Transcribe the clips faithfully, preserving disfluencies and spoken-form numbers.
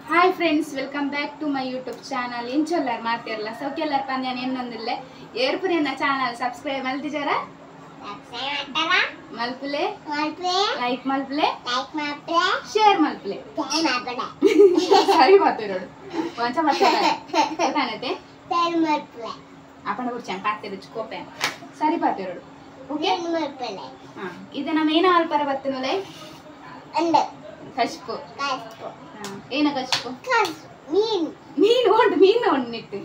Hi friends, welcome back to my YouTube channel. ಇಂಚೊಲ್ಲರ್ ಮಾತಿರಲ್ಲ ಸೌಖ್ಯಲ್ಲರ್ ಪಂದ್ಯಾನ ಎನ್ನೊಂದಿಲ್ಲ ಏರ್ಪುರಿಯನ್ನ ಚಾನಲ್ ಸಬ್ಸ್ಕ್ರೈಬ್ ಮಲ್ತಿಜಾರ ಮಲ್ಪುಲೆ ಲೈಕ್ ಮಲ್ಪುಲೆ ಶೇರ್ ಮಲ್ಪುಲೆ ಸರಿ ಮಾತಿರೋಡು ಕೊಂಚ ಮಾತಾಡತೆ आपण कुर्चान पातेर कोपे सरी पातेरोಡು ओके हां ಇದು ನಮ್ಮ ಏನ ಆಲ್ಪರ ಬತ್ತನಲೆ ಅಂಡ ಕಸ್ಪು ಕಸ್ಪು ಹಾಂ ಏನ ಕಸ್ಪು ಕಸ್ ಮೀನ್ ಮೀನ್ ಉಂಟು ಮೀನ್ ಉಂಟು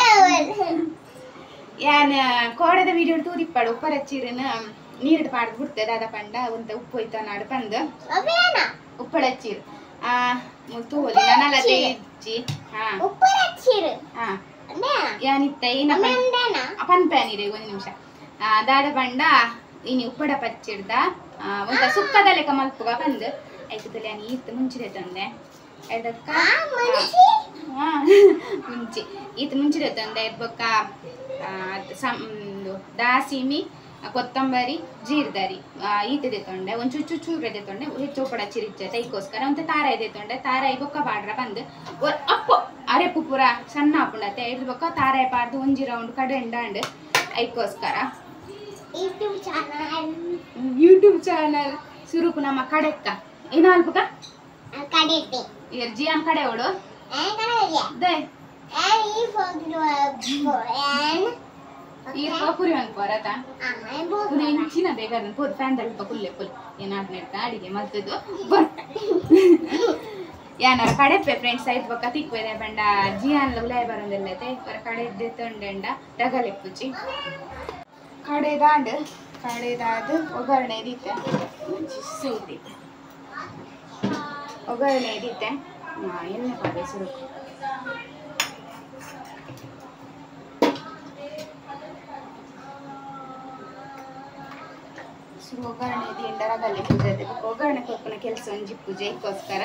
ಯಾನ ಕೋಡದ ವಿಡಿಯೋ ತೂರಿಪ್ಪಾಡು ಉಪ್ಪರ ಹಚ್ಚಿರನ ನೀರಿಡು ಪಾಡ್ದು ಬಿಡ್ತದೆ ಅದ ಪಂಡ ಒಂತ ಉಪ್ಪು ಹೋಯ್ತ ನಾಡು ಪಂದು ಅವೇನ ಉಪ್ಪಡ ಹಚ್ಚಿರು ಆ ಮುತ್ತು ಹೋಲಿ ನನಲ ದೇಜ್ಜಿ ಹಾಂ ಉಪ್ಪರ ಹಚ್ಚಿರು ಹಾಂ ಯಾನಿತ್ತ ಏನ ಪನ್ ಪ್ಯಾನಿರೆ ಒಂದು ನಿಮಿಷ ದಾದ ಪಂಡ ಇನಿ ಉಪ್ಪಡ ಪಚ್ಚಿಡ್ದ ಒಂತ ಸುಕ್ಕದ ಲೆಕ್ಕ ಮಲ್ಪುಗ ಬಂದು ಐತದಲ್ಲಿ ನಾನು ಈತ ಮುಂಚಿದೆ ತಂದೆ ಅದಕ್ಕ ಮುಂಚೆ ಈತ ಮುಂಚಿದೆ ತಂದೆ ಬೊಕ್ಕ ದಾಸಿಮಿ ಕೊತ್ತಂಬರಿ ಜೀರ್ದಾರಿ ಈತದೆ ತೊಂಡೆ ಒಂದು ಚುಚ್ಚು ಚೂರದೆ ತೊಂಡೆ ಹೆಚ್ಚು ಉಪ್ಪಡ ಚಿರಿಚ್ಚೆ ತೈಕೋಸ್ಕರ ಒಂದು ತಾರ ಇದೆ ತೊಂಡೆ ತಾರಾಯಿ ಬೊಕ್ಕ ಬಾಡ್ರ ಬಂದು ಅಪ್ಪು ಅರೆಪು ಪೂರ ಸಣ್ಣ ಹಾಕೊಂಡತ್ತೆ ಇದ್ರ ಬೊಕ್ಕ ತಾರಾಯಿ ಪಾಡ್ದು ಒಂಜಿ ರೌಂಡ್ ಕಡೆ ಎಂಡಾಂಡ್ ಐಕೋಸ್ಕರ ಯೂಟ್ಯೂಬ್ ಚಾನಲ್ ಯೂಟ್ಯೂಬ್ ಚಾನಲ್ ಸುರುಕು ನಮ್ಮ ಕಡೆಕ್ಕ ಏನು ಅಲ್ಪಕ ಕಡೆತ್ತೆ ಎರ್ಜಿ ಅನ್ ಕಡೆ ಓಡು ಏ ಕಡೆ ದೇ ಏ ಈ ಫೋನ್ ಈ ಪುರಿ ಅನ್ಕೋರತ ಪುರಿ ಚಿನ್ನ ಬೇಗರ ಪೋದು ಫ್ಯಾನ್ ದಲ್ಪ ಕುಲ್ಲೆ ಪುಲ್ ಏನಾದ್ ನೆಟ್ಟ ಅಡಿಗೆ ಮಲ್ತದ್ದು ಬರ್ತ ಯಾನಾರ ಕಡೆಪ್ಪೆ ಫ್ರೆಂಡ್ಸ್ ಐದು ಬೊಕ್ಕ ತಿಕ್ಕೋದೆ ಬಂಡ ಜಿಯಾನ್ಲ ಉಲಾಯ ಬರೋದಿಲ್ಲತೆ ಬರ ಕಡೆದ್ದೆ ತೊಂಡೆಂಡ ಡಗಲೆ ಪುಚ್ಚಿ ಕಡೆದಾಂಡ್ ಕಡೆದಾದ ಒಗ್ಗರಣೆ ದೀತೆ ಸೌತಿ ಒಗ್ಗರಣೆ ದೀತೆ ಎಣ್ಣೆ ಪಾದೆ ಸುರುಕು ಒಗ್ಗರಣೆ ದಿಂಡ ರಗಲೆ ಪೂಜೆ ಒಗ್ಗರಣೆ ಕೊಪ್ಪನ ಕೆಲಸ ಒಂಜಿ ಪೂಜೆ ಐಕೋಸ್ಕರ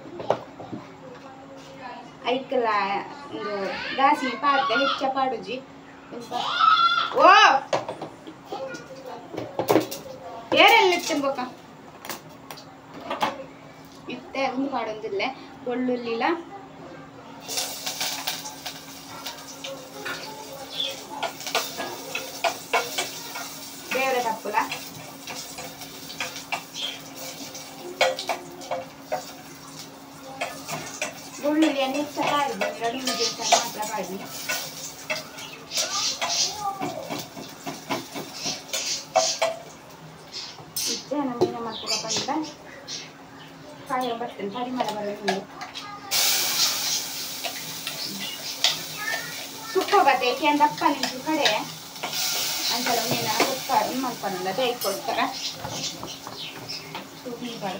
ಐಕಲ ಒಂದು ದಾಸಿ ಪಾಡ್ದ ಹೆಚ್ಚ ಪಾಡುಜಿ ಓ ಏರೆಲ್ಲ ಇತ್ತು ಬೊಕ್ಕ ಇತ್ತೆ ಒಂದು ಪಾಡೊಂದಿಲ್ಲ ಬೆಳ್ಳುಳ್ಳಿಲ ಬೇರೆ ತಪ್ಪಲ ಬೆಳ್ಳುಳ್ಳಿಯನ್ನು ಹೆಚ್ಚ ಪಾಡಿದ್ವಿ ಎರಡು ಮೂರು ದಿವಸ ಮಾತ್ರ ಪಾಡಿ ಇಷ್ಟೇ ನಮ್ಮನೆ ಮಾಡ್ಕೊಳ ಬಂದ ಕಾಯಿ ಬರ್ತೇನೆ ಪರಿಮಳ ಬರೋದು ಸುಕ್ಕೋಗತ್ತೆ ಏಕೆ ಅಂದಪ್ಪ ನಿಂತು ಕಡೆ ಅಂತೆಲ್ಲ ನೀನು ಕೊಟ್ಟಾರು ಮಾಡ್ಕೊಂಡ ದೈಕೋಸ್ಕರ ಸುಮ್ಮನೆ ಬಾರ್ದ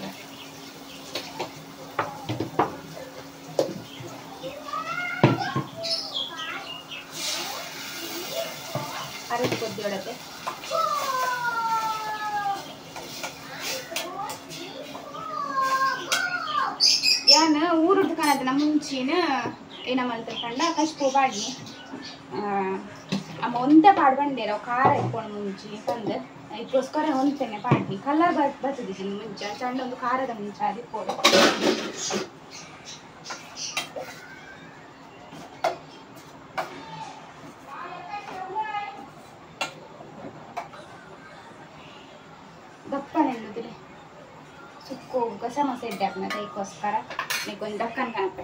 ಅರದು ಕೊದ್ದಿ ಒಳಗೆ ಯಾನ ಊರುದ್ದು ಕಾಣದ ಮುಂಚಿನ ಏನ ಮಲ್ತಂಡ ಕಷ್ಟ ಬಾಡಿ ಅಮ್ಮ ಒಂದೇ ಪಾಡು ಬಂದೇರ ಖಾರ ಇಟ್ಕೊಂಡು ಮುಂಚಿ ತಂದು ಇದಕ್ಕೋಸ್ಕರ ಒಂದ್ಸೆನೆ ಪಾಡ್ನಿ ಕಲರ್ ಬರ್ ಬರ್ತದಿದ್ದೀನಿ ಮುಂಚೆ ಸಣ್ಣ ಒಂದು ಖಾರದ ಮುಂಚೆ ಅದಿಕ್ಕೋಡು ದಪ್ಪ ನೆಲ್ಲುದಿಲ್ಲ ಸುಕ್ಕು ಗಸ ಮಸೆ ಇದ್ದಾಕನ ಅದಕ್ಕೋಸ್ಕರ ನೀಕೊಂದು ದಕ್ಕನ್ ಕಾಣಪ್ಪೆ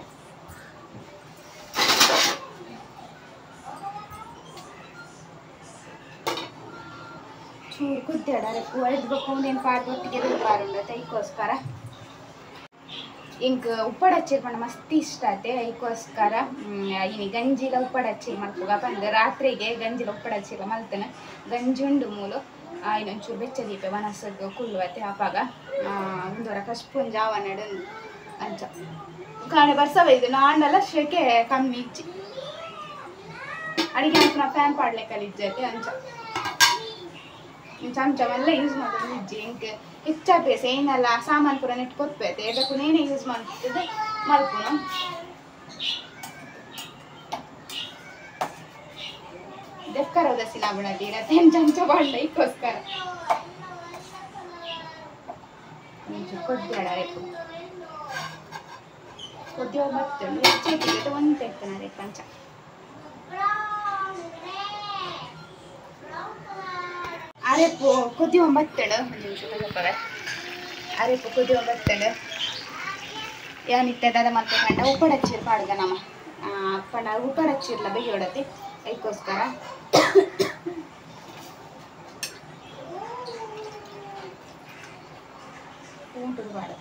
ಚೂರು ಕುದ್ದಾಡ ಒಳ್ದು ಬೊಕ್ಕೊಂದೇನು ಪಾಡ್ಬೊಟ್ಟಿಗೆ ಪಾರುಂಡ ಅದಕ್ಕೋಸ್ಕರ ಇಂಕ ಉಪ್ಪಡ ಹಚ್ಚಿರ್ಕೊಂಡು ಮಸ್ತ್ ಇಷ್ಟ ಆತೆ ಅದಕ್ಕೋಸ್ಕರ ಇನಿ ಗಂಜಿಲ ಉಪ್ಪಡ ಹಚ್ಚಿ ಮಲ್ಪುಗ ಬಂದು ರಾತ್ರಿಗೆ ಗಂಜಿಲ ಉಪ್ಪಡ ಹಚ್ಚಿರ ಮಲ್ತನ ಗಂಜಿ ಉಂಡು ಮೂಲು ಇನ್ನೊಂಚೂರು ಬೆಚ್ಚ ದೀಪೆ ಮನಸ್ಸು ಕುಲ್ಲುವತ್ತೆ ಆಪಾಗ ಒಂದೂರ ಕಸ್ಪೂನ್ ಜಾವ ನಡು ಅಂಚ ಕಾಣೆ ಬರ್ಸವ ಇದು ನಾಂಡಲ್ಲ ಶೆಕೆ ಕಮ್ಮಿ ಇಚ್ಚಿ ಅಡಿಗೆ ಅಂತ ಫ್ಯಾನ್ ಪಾಡ್ಲೆಕ್ಕಲ್ಲಿ ಇಜ್ಜತೆ ಅಂಚ ಚಮಚಮೆಲ್ಲ ಯೂಸ್ ಮಾಡೋದು ಇಜ್ಜಿ ಇಂಕ ಹೆಚ್ಚ ಬೇಸ ಏನೆಲ್ಲ ಸಾಮಾನು ಪೂರ ನೆಟ್ಟು ಕೊತ್ಬೇತೆ ಅದಕ್ಕೂ ಏನೇ ಯೂಸ್ ಮಾಡ್ತಿದ್ದೆ ಮಲ್ಪುನು ದೆಕ್ಕರ ದಸಿನ ಬಿಡದಿ ಇರತ್ತೆ ಚಮಚ ಬಾಂಡ ಇದಕ್ಕೋಸ್ಕರ ಕೊದ್ದಾಡ ರೇಪು ಕೊದ್ದಿಯೋ ಬರ್ತೇನೆ ಚೇತಿಗೆ ಒಂದು ತೆಗ್ತಾನೆ ಪಂಚ ಅರೆಪ್ಪು ಕೊದ್ದಿಯೋ ಬರ್ತೇನೆ ಒಂದು ನಿಮಿಷ ತಗೋತಾರೆ ಅರೆಪ್ಪು ಕೊದ್ದಿಯೋ ಬರ್ತೇನೆ ಏನಿತ್ತದ ಮತ್ತೆ ಕಂಡ ಉಪ್ಪಡಚ್ಚಿರ್ ಪಾಡ್ಗ ನಮ್ಮ ಪಂಡ ಉಪ್ಪಡಚ್ಚಿರ್ಲ ಬೇಯೋಡತ್ತೆ ಅದಕ್ಕೋಸ್ಕರ ಊಟದ ಪಾಡ್ಗ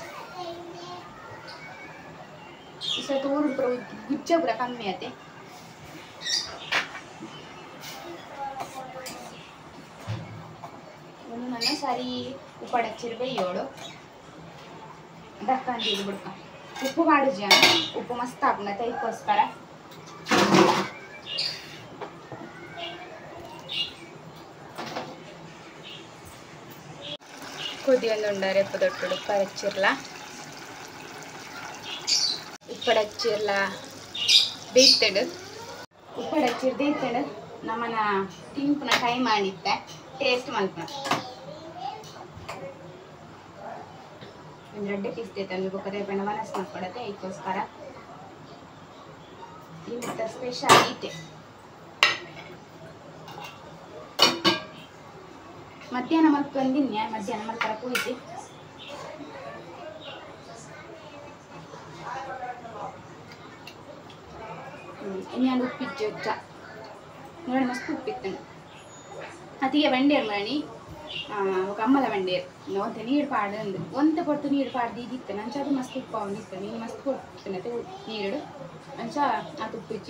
ಈ ಸತಿ ಊರು ಗುಜ್ಜ ಕೂಡ ಕಮ್ಮಿ ಆಯ್ತೆ ಒಂದು ನನ್ನ ಸಾರಿ ಉಪ್ಪಡಚ್ಚಿರ್ ಬೇಯೋಡು ದಕ್ಕಂದಿದ್ದು ಬಿಡ್ಕ ಉಪ್ಪು ಮಾಡಿಜ ಉಪ್ಪು ಮಸ್ತ್ ಹಾಕುತ್ತೆ ಅದಕ್ಕೋಸ್ಕರ ಕೊದಿಯೊಂದು ಉಂಡಾರೆ ಉಪ್ಪು ದೊಡ್ಡ ಉಪ್ಪಡಚ್ಚಿರ್ಲ ಉಪ್ಪಡಚ್ಚಿರ್ಲ ಬೇಯ್ತಡು ಉಪ್ಪಡಚ್ಚಿರ್ ಬೇಯ್ತಡು ನಮ್ಮನ ತಿಂಪುನ ಕೈ ಮಾಡಿತ್ತೆ ಟೇಸ್ಟ್ ಮಲ್ಪನ ಒಂದು ರಡ್ಡೆ ಪೀಸ್ ತಂದು ಬೇಕಾದ್ರೆ ಬಣ್ಣ ಮನಸ್ಸು ಮಾಡ್ಕೊಡತ್ತೆ ಅದಕ್ಕೋಸ್ಕರ ಇಂಥ ಸ್ಪೆಷಲ್ ಈಟೆ ಮಧ್ಯಾಹ್ನ ಮಲ್ಕೊಂಡಿನ್ಯ ಮಧ್ಯಾಹ್ನ ಮಲ್ಕರ ಕೂಯ್ತಿ ಇನ್ನೊಂದು ಉಪ್ಪಿಟ್ಟು ಉಚ್ಚ ನೋಡಿ ಮಸ್ತ್ ಉಪ್ಪಿತ್ತು ಅತಿಗೆ ಬಂಡೇರು ಮರಣಿ ఒక అమ్మల వండేరు నోంత నీరు పాడంది వంత పొట్టు నీరు పాడి ఇదిತ್ತು మంచి అది మస్తు ఉప్పు వండిస్తాను నేను మస్తు కొట్టుకున్నట్టు నీరు మంచిగా ఆ తుప్పిచ్చి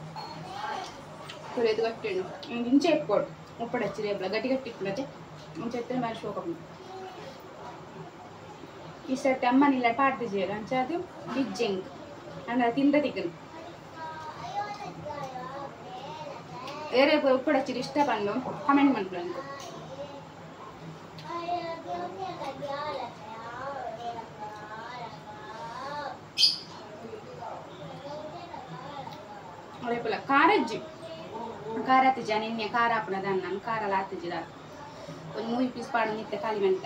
కొరేది కట్టిండు ఇంచే ఎక్కువ ఉప్పుడు వచ్చి రేపులో గట్టి గట్టి ఇప్పుడైతే మంచి ఎత్తున మర్చిపోకుండా ఈసారి అమ్మని ఇలా పాడి చేయరు మంచి అది బిజ్జింగ్ అండ్ అది తింద దిగ్గను వేరే ఉప్పుడు వచ్చి ఇష్ట పనులు కమెంట్ మనకు రేపుల కారజ్జి కార తిజ నిన్ನೆ కార అప్పునద అన్నాను కార లాతిజిద ಒಂದು ಮೂವಿ ಪೀಸ್ ಪಾಡು ನಿತ್ತೆ ಖಾಲಿ ಮೆಂತೆ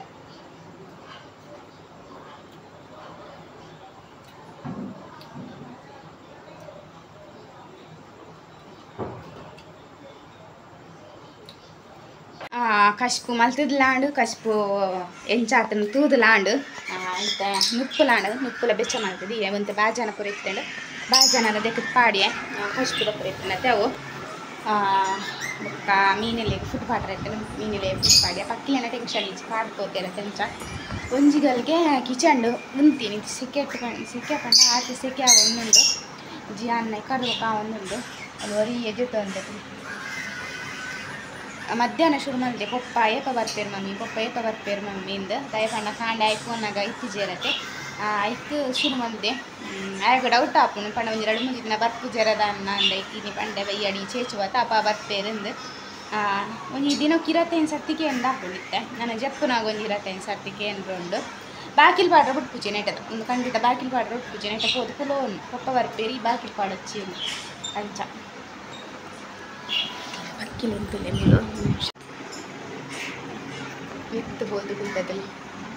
ಕಶ್ಪು ಮಲ್ತದ್ಲಾಂಡು ಕಶ್ಪು ಎಂಚಾತನು ತೂದುಲಾಂಡು ಇಂತ ನುಪ್ಪುಲಾಂಡು ನುಪ್ಪುಲ ಬೆಚ್ಚ ಮಾಡ್ತದೆ ಒಂದು ಬಾಜಾನ ಪುರ ಇತ್ತಂಡು ಬಾಜಾನ ದೆಕ್ಕದ ಪಾಡಿಯೆ ಕಶ್ಪುದ ಪುರ ಇತ್ತನತ್ತೆ ಅವು ಬೊಕ್ಕ ಮೀನೆಲೆ ಫುಡ್ ಪಾಡ್ರೆ ಇತ್ತನು ಮೀನೆಲೆ ಫುಡ್ ಪಾಡಿಯ ಪಕ್ಕಿಯನ್ನ ಟೆನ್ಷನ್ ಇಚ್ಚಿ ಪಾಡ್ಕೋತಿಲ್ಲ ತೆಂಚ ಒಂಜಿಗಲ್ಗೆ ಕಿಚಂಡು ಉಂತೀನಿ ಸೆಕೆ ಇಟ್ಕೊಂಡು ಸೆಕೆ ಪಂಡ ಆಚೆ ಸೆಕೆ ಆಗ ಒಂದುಂಡು ಜಿ ಅನ್ನ ಕಡುವ ಕಾ ಒಂದುಂಡು ಅದು ವರಿ ಎಜುತ್ತು ಅಂತದ್ದು ಮಧ್ಯಾಹ್ನ ಶುರು ಮಾಡಿದೆ ಪಪ್ಪ ಏಪ ಬರ್ಪೇರು ಮಮ್ಮಿ ಪಪ್ಪ ಏಪ ಬರ್ಪೇರು ಮಮ್ಮಿಂದ ದಯಪಣ್ಣ ಕಾಂಡ ಐಫೋನಾಗ ಇತ್ತು ಜೇರತ್ತೆ ಐಕ್ ಶುರು ಮಾಡಿದೆ ಆಗ ಡೌಟ್ ಆಪುನು ಪಂಡ ಒಂದು ಎರಡು ಮೂರು ದಿನ ಬರ್ಪು ಜರದ ಅನ್ನ ಅಂದ ಐಕಿನಿ ಪಂಡೆ ಬೈಯಡಿ ಚೇಚುವ ತಾಪ ಬರ್ಪೇರಿಂದ ಒಂದು ದಿನಕ್ಕೆ ಇರತ್ತೈದು ಸರ್ತಿಗೆ ಎಂದು ಹಾಕೊಂಡಿತ್ತೆ ನನ್ನ ಜಪ್ಪನಾಗ ಒಂದು ಇರತ್ತೈದು ಸರ್ತಿಗೆ ಅಂದ್ಕೊಂಡು ಬಾಕಿಲ್ ಪಾಡ್ರೆ ಬಿಟ್ಪುಚೆ ನೆಟ್ಟದ ಒಂದು ಖಂಡಿತ ಬಾಕಿಲ್ ಪಾಡ್ರೆ ಬಿಟ್ಪುಚೆ ನೆಟ್ಟ ಹೋದ ಕುಲೋನು ಪಪ್ಪ ಬರ್ಪೇರಿ ಬಾಕಿಲ್ ಪಾಡಚ್ಚಿ ಅಂಚ ಅಕ್ಕಿಲಂತಲೇ ನೀವು ಎತ್ತಬಹುದು ಗುಡ್ಡದಲ್ಲಿ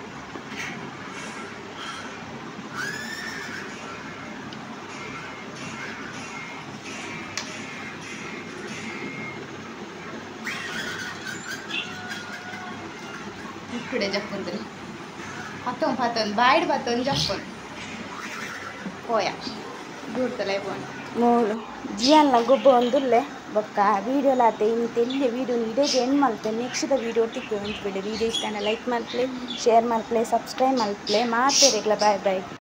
ಇಕ್ಕಡೆ ಜಪ್ಪಂದ್ರಿ ಪತ್ತೊಂದು ಪತ್ತೊಂದು ಬಾಯ್ಡ್ ಪತ್ತೊಂದು ಜಪ್ಪನ್ పోయా దూరతలే పోను మూడు జియల్ల గొబ్బ ಒಂದುಲ್ಲೆ ಬೊಕ್ಕ ವೀಡಿಯೋ ಲಾತೆ ಇನ್ನು ತೆಲ್ಲಿ ವೀಡಿಯೋ ಇಡೇಗೆ ಎಂಡ್ ಮಲ್ತೆ ನೆಕ್ಸ್ಟ್ ವೀಡಿಯೋ ಒಟ್ಟಿಗೆ ಉಂಟು ಬಿಡಿ ವೀಡಿಯೋ ಇಷ್ಟ ಲೈಕ್ ಮಲ್ಪ್ಲೆ ಶೇರ್ ಮಲ್ಪ್ಲೆ ಸಬ್ಸ್ಕ್ರೈಬ್ ಮಲ್ಪ್ಲೆ ಮಾತೇರೆಗ್ಲ ಬಾಯ್ ಬಾಯ್